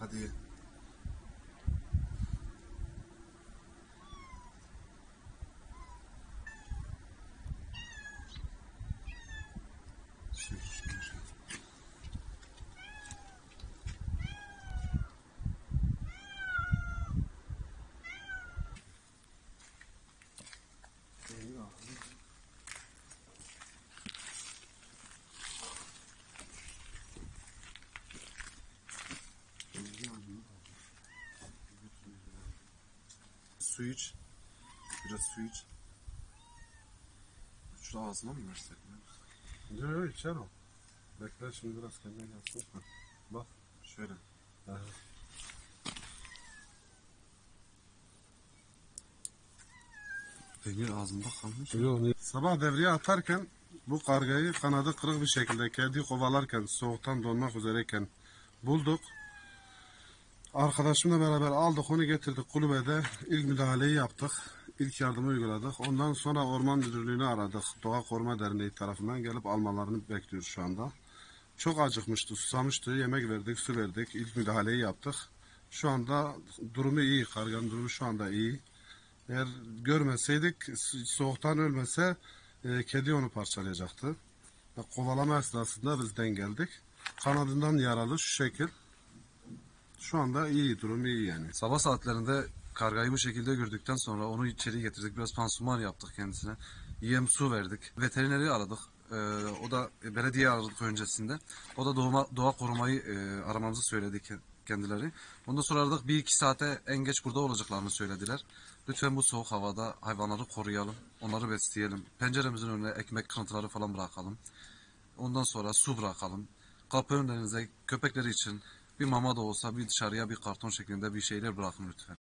Hadi ye. Su iç. Biraz su iç. Şu ağzına mı versek? Yok içer o. Bekle şimdi biraz kendine gelsin. Bak. Şöyle. Evet. Peynir ağzımda kalmış. Yok. Sabah devreye atarken bu kargayı kanadı kırık bir şekilde kedi kovalarken soğuktan donmak üzereyken bulduk. Arkadaşımla beraber aldık onu getirdik kulübede ilk müdahaleyi yaptık. İlk yardımı uyguladık. Ondan sonra Orman Müdürlüğü'nü aradık. Doğa Koruma Derneği tarafından gelip almalarını bekliyoruz şu anda. Çok acıkmıştı, susamıştı. Yemek verdik, su verdik. İlk müdahaleyi yaptık. Şu anda durumu iyi. Karganın durumu şu anda iyi. Eğer görmeseydik, soğuktan ölmese kedi onu parçalayacaktı. Kovalama esnasında bizden geldik. Kanadından yaralı şu şekil. Şu anda iyi, durum iyi yani. Sabah saatlerinde kargayı bu şekilde gördükten sonra onu içeri getirdik. Biraz pansuman yaptık kendisine. Yem su verdik. Veterineri aradık. O da belediye aradık öncesinde. O da doğa korumayı aramamızı söyledi kendileri. Ondan sonra aradık. 1-2 saate en geç burada olacaklarını söylediler. Lütfen bu soğuk havada hayvanları koruyalım. Onları besleyelim. Penceremizin önüne ekmek kırıntıları falan bırakalım. Ondan sonra su bırakalım. Kapı önlerinize köpekleri için bir mama da olsa bir dışarıya bir karton şeklinde bir şeyler bırakın lütfen.